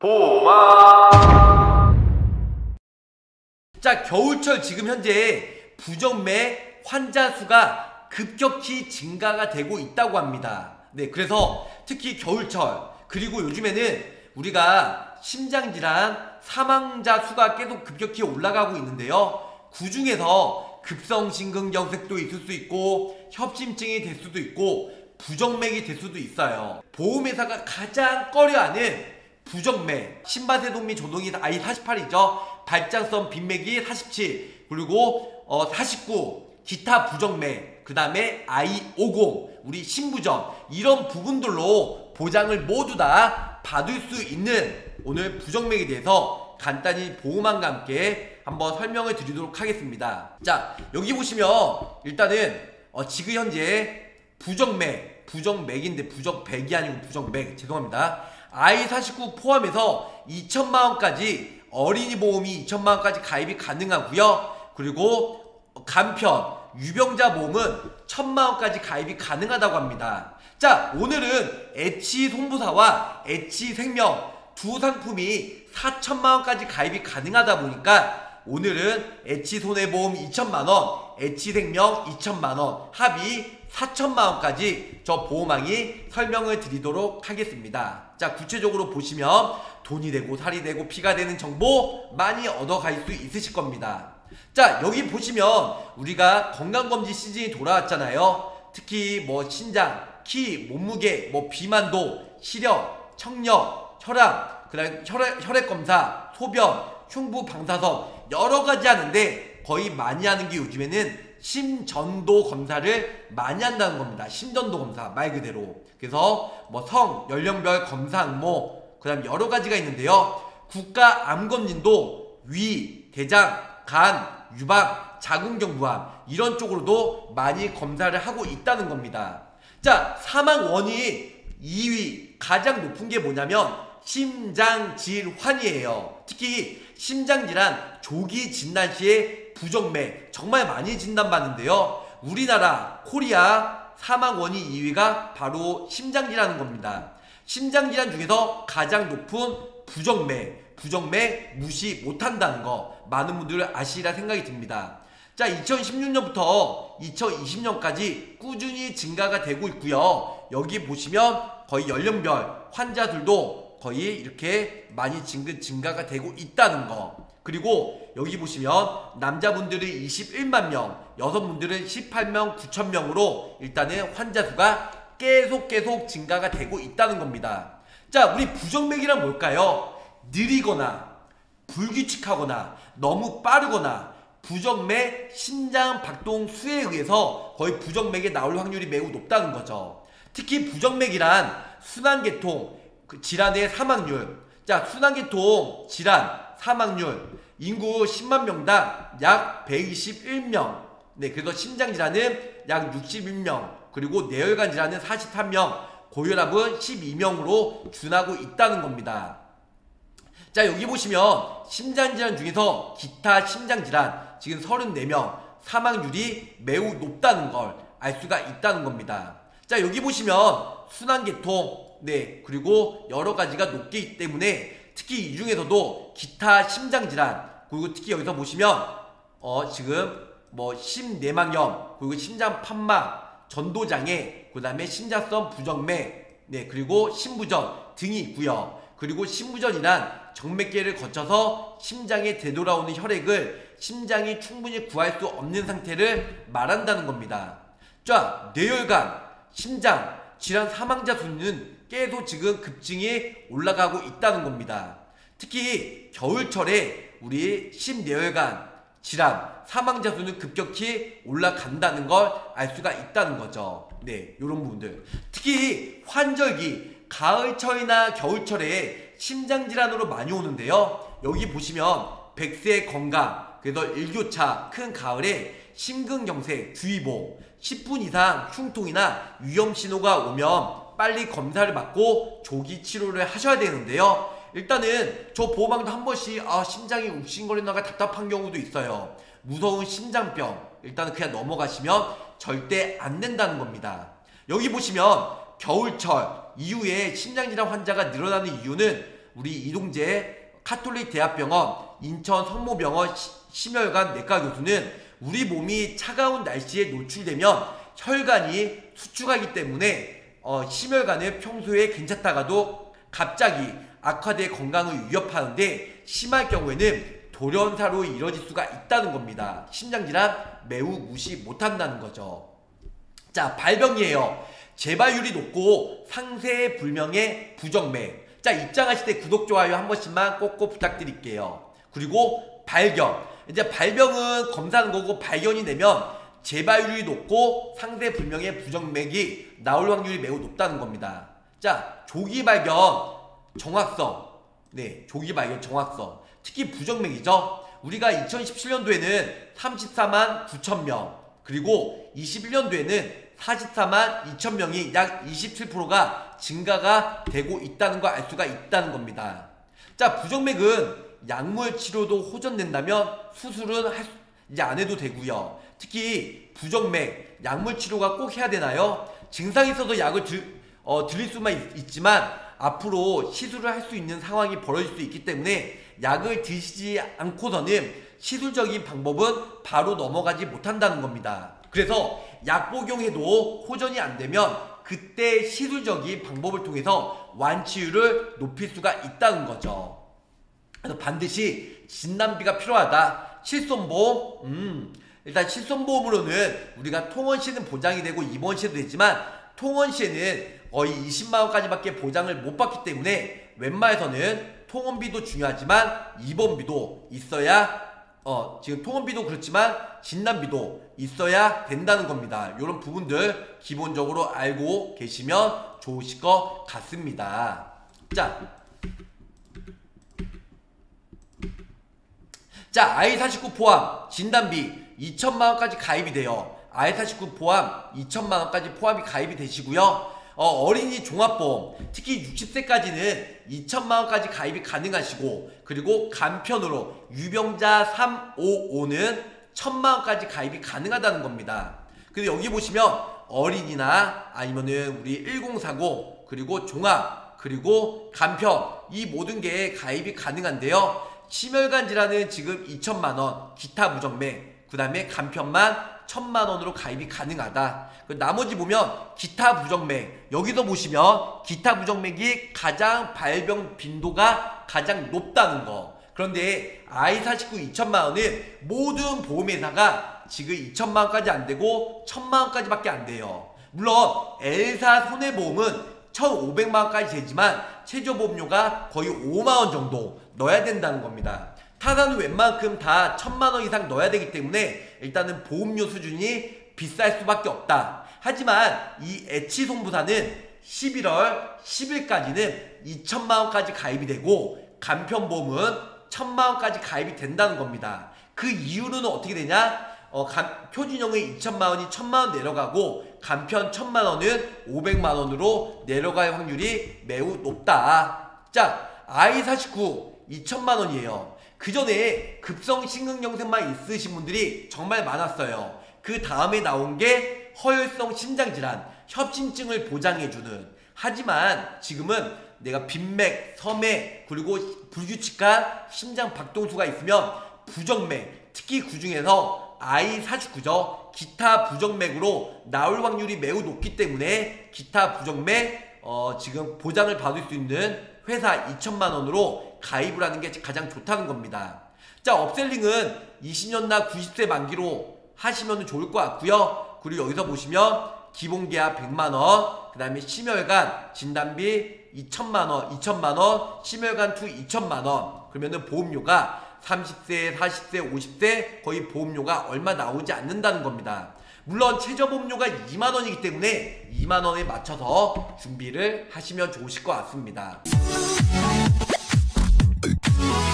보호막. 자, 겨울철 지금 현재 부정맥 환자 수가 급격히 증가가 되고 있다고 합니다. 네, 그래서 특히 겨울철 그리고 요즘에는 우리가 심장질환 사망자 수가 계속 급격히 올라가고 있는데요. 그 중에서 급성심근경색도 있을 수 있고 협심증이 될 수도 있고 부정맥이 될 수도 있어요. 보험회사가 가장 꺼려하는 부정맥, 심바세동 및 조동이 I48이죠. 발장성 빈맥이 47, 그리고 49 기타 부정맥, 그 다음에 I50 우리 심부전, 이런 부분들로 보장을 모두 다 받을 수 있는 오늘 부정맥에 대해서 간단히 보호망과 함께 한번 설명을 드리도록 하겠습니다. 자, 여기 보시면 일단은 지금 현재 부정맥인데 부정백이 아니고 부정맥, 죄송합니다. I49 포함해서 2천만원까지 어린이 보험이 2천만원까지 가입이 가능하고요. 그리고 간편 유병자 보험은 1,000만원까지 가입이 가능하다고 합니다. 자, 오늘은 H손보사와 H생명 두 상품이 4천만원까지 가입이 가능하다 보니까 오늘은 H손해보험 2천만원, H생명 2천만원, 합의 4천만원까지 저 보호망이 설명을 드리도록 하겠습니다. 자, 구체적으로 보시면 돈이 되고 살이 되고 피가 되는 정보 많이 얻어갈 수 있으실 겁니다. 자, 여기 보시면 우리가 건강검진 시즌이 돌아왔잖아요. 특히 뭐 신장, 키, 몸무게, 뭐 비만도, 시력, 청력, 혈압, 그 다음 혈액검사, 소변, 흉부 방사선 여러가지 하는데 거의 많이 하는 게 요즘에는 심전도 검사를 많이 한다는 겁니다. 심전도 검사 말 그대로. 그래서 뭐 성, 연령별 검사 항목, 그 다음 여러가지가 있는데요. 국가 암검진도 위, 대장, 간, 유방, 자궁경부암 이런 쪽으로도 많이 검사를 하고 있다는 겁니다. 자, 사망 원인 2위 가장 높은 게 뭐냐면 심장질환이에요. 특히 심장질환 조기 진단 시에 부정맥 정말 많이 진단받는데요. 우리나라 코리아 사망 원인 2위가 바로 심장질환인 겁니다. 심장질환 중에서 가장 높은 부정맥 무시 못한다는 거 많은 분들 아시리라 생각이 듭니다. 자, 2016년부터 2020년까지 꾸준히 증가가 되고 있고요. 여기 보시면 거의 연령별 환자들도 거의 이렇게 많이 증가가 되고 있다는 거. 그리고 여기 보시면 남자분들은 21만 명, 여성분들은 18만 9천 명으로 일단은 환자 수가 계속 증가가 되고 있다는 겁니다. 자, 우리 부정맥이란 뭘까요? 느리거나 불규칙하거나 너무 빠르거나 부정맥 심장 박동 수에 의해서 거의 부정맥에 나올 확률이 매우 높다는 거죠. 특히 부정맥이란 순환계통 질환의 사망률, 자, 순환계통 질환 사망률 인구 10만 명당 약 121명. 네, 그래서 심장질환은 약 61명, 그리고 뇌혈관 질환은 43명, 고혈압은 12명으로 준하고 있다는 겁니다. 자, 여기 보시면 심장질환 중에서 기타 심장질환 지금 34명, 사망률이 매우 높다는 걸 알 수가 있다는 겁니다. 자, 여기 보시면 순환계통, 네, 그리고 여러가지가 높기 있기 때문에 특히 이 중에서도 기타 심장질환, 그리고 특히 여기서 보시면 지금 뭐 심내막염, 그리고 심장판막, 전도장애, 그 다음에 심장성 부정맥, 네, 그리고 심부전 등이 있고요. 그리고 심부전이란 정맥계를 거쳐서 심장에 되돌아오는 혈액을 심장이 충분히 구할 수 없는 상태를 말한다는 겁니다. 자, 뇌혈관, 심장 질환 사망자 수는 계속 지금 급증이 올라가고 있다는 겁니다. 특히 겨울철에 우리 심뇌혈관 질환 사망자 수는 급격히 올라간다는 걸 알 수가 있다는 거죠. 네, 이런 부분들. 특히 환절기 가을철이나 겨울철에 심장질환으로 많이 오는데요. 여기 보시면 백세 건강, 그래서 일교차 큰 가을에 심근경색 주의보, 10분 이상 흉통이나 위험신호가 오면 빨리 검사를 받고 조기 치료를 하셔야 되는데요. 일단은 저 보호망도 한 번씩 심장이 욱신거리다가 답답한 경우도 있어요. 무서운 심장병 일단은 그냥 넘어가시면 절대 안 된다는 겁니다. 여기 보시면 겨울철 이후에 심장질환 환자가 늘어나는 이유는 우리 이동재 카톨릭 대학병원 인천 성모병원 심혈관 내과 교수는 우리 몸이 차가운 날씨에 노출되면 혈관이 수축하기 때문에 심혈관은 평소에 괜찮다가도 갑자기 악화돼 건강을 위협하는데 심할 경우에는 돌연사로 이뤄질 수가 있다는 겁니다. 심장질환 매우 무시 못한다는 거죠. 자, 발병이에요. 재발률이 높고 상세 불명의 부정맥. 자, 입장하실 때 구독, 좋아요 한 번씩만 꼭꼭 부탁드릴게요. 그리고 발견. 이제 발병은 검사하는 거고 발견이 되면 재발률이 높고 상세 불명의 부정맥이 나올 확률이 매우 높다는 겁니다. 자, 조기 발견 정확성. 네, 조기 발견 정확성. 특히 부정맥이죠. 우리가 2017년도에는 34만 9천 명, 그리고 21년도에는 44만 2천 명이 약 27%가 증가가 되고 있다는 걸 알 수가 있다는 겁니다. 자, 부정맥은 약물 치료도 호전된다면 수술은 이제 안 해도 되고요. 특히 부정맥 약물 치료가 꼭 해야 되나요? 증상이 있어서 약을 드릴 수만 있지만 앞으로 시술을 할 수 있는 상황이 벌어질 수 있기 때문에 약을 드시지 않고서는 시술적인 방법은 바로 넘어가지 못한다는 겁니다. 그래서 약 복용해도 호전이 안 되면 그때 시술적인 방법을 통해서 완치율을 높일 수가 있다는 거죠. 그래서 반드시 진단비가 필요하다. 실손보험, 일단 실손보험으로는 우리가 통원시는 보장이 되고 입원시도 되지만 통원시에는 거의 20만원까지밖에 보장을 못 받기 때문에 웬만해서는 통원비도 중요하지만 입원비도 있어야 지금 통원비도 그렇지만 진단비도 있어야 된다는 겁니다. 이런 부분들 기본적으로 알고 계시면 좋으실 것 같습니다. 자, I49 포함 진단비 2천만원까지 가입이 돼요. I49 포함 2천만원까지 포함이 가입이 되시고요. 어린이 종합보험 특히 60세까지는 2천만원까지 가입이 가능하시고, 그리고 간편으로 유병자 355는 1,000만원까지 가입이 가능하다는 겁니다. 근데 여기 보시면 어린이나 아니면은 우리 1040 그리고 종합 그리고 간편 이 모든 게 가입이 가능한데요. 심혈관 질환은 지금 2천만원, 기타 부정맥, 그 다음에 간편만 1,000만원으로 가입이 가능하다. 나머지 보면 기타 부정맥, 여기서 보시면 기타 부정맥이 가장 발병 빈도가 가장 높다는 거. 그런데 I49 2천만원은 모든 보험회사가 지금 2천만원까지 안되고 1,000만원까지 밖에 안돼요. 물론 L사 손해보험은 1,500만원까지 되지만 최저보험료가 거의 5만원 정도 넣어야 된다는 겁니다. 타사는 웬만큼 다 1,000만원 이상 넣어야 되기 때문에 일단은 보험료 수준이 비쌀 수밖에 없다. 하지만 이 H손보사는 11월 10일까지는 2천만원까지 가입이 되고 간편보험은 1,000만원까지 가입이 된다는 겁니다. 그 이유는 어떻게 되냐? 표준형의 2천만원이 1,000만원 내려가고 간편 1,000만원은 500만원으로 내려갈 확률이 매우 높다. 자, I49 2천만원이에요. 그 전에 급성 심근경색만 있으신 분들이 정말 많았어요. 그 다음에 나온 게 허혈성 심장질환, 협심증을 보장해주는. 하지만 지금은 내가 빈맥, 서맥, 그리고 불규칙한 심장 박동수가 있으면 부정맥, 특히 그 중에서 I49죠. 기타 부정맥으로 나올 확률이 매우 높기 때문에 기타 부정맥 지금 보장을 받을 수 있는 회사 2천만원으로 가입을 하는 게 가장 좋다는 겁니다. 자, 업셀링은 20년나 90세 만기로 하시면 좋을 것 같고요. 그리고 여기서 보시면 기본계약 100만원, 그 다음에 심혈관 진단비 2천만원, 심혈관2 2천만원. 그러면은 보험료가 30세, 40세, 50세 거의 보험료가 얼마 나오지 않는다는 겁니다. 물론 최저보험료가 2만원이기 때문에 2만원에 맞춰서 준비를 하시면 좋으실 것 같습니다.